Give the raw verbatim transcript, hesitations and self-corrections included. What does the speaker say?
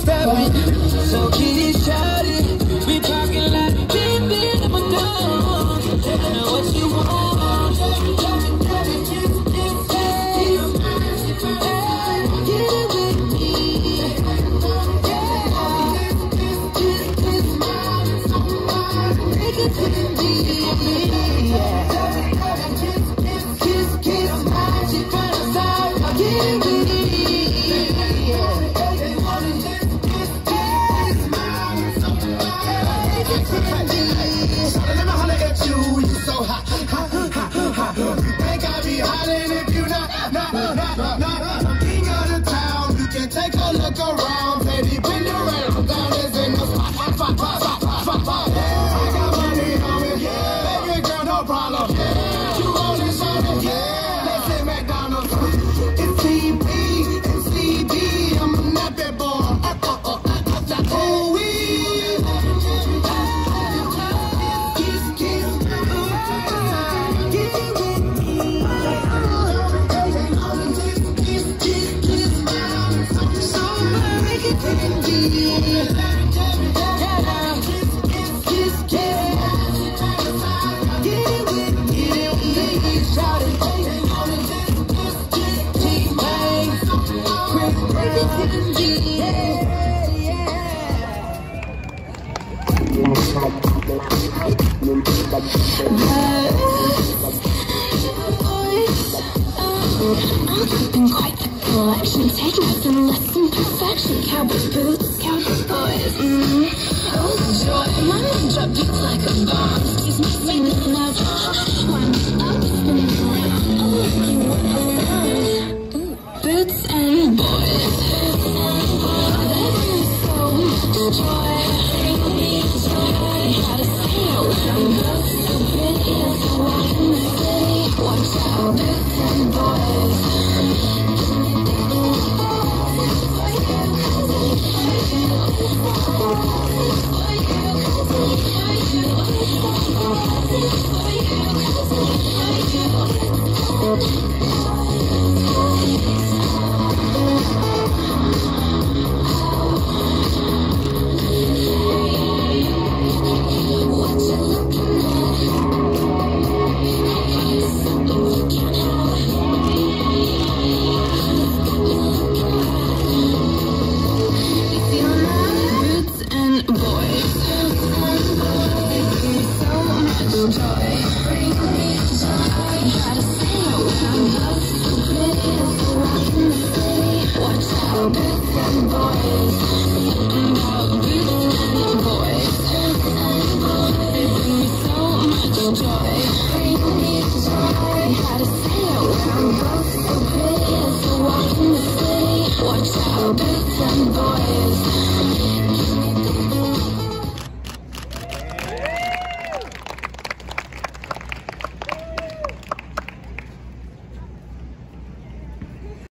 stepping. So kitty shouted, we parking like baby, I'm a dog. I know what you want. Take a look around, baby, bring your around. Down is in the spot, spot, spot, spot, spot, spot. I got money on me, yeah. Baby girl, no problem. Yeah. You want it, shawty, yeah. Let's hit McDonald's. It's C B, it's C B. I'm a nappy boy. Uh, uh, uh, uh, uh, uh, oh, we. Kiss, kiss, I'm keeping quite the collection. Take nothing less than perfection. Cowboy boots, cowboy boys. Mm-hmm. Oh, joy. My drop beats like a bomb. Excuse me, say nothing out. When I'm spinning around, I'm looking around. Boots and boys. They bring so much joy. How to say it when I'm so pretty and so wide in the city. Watch out, boots and boys. Joy.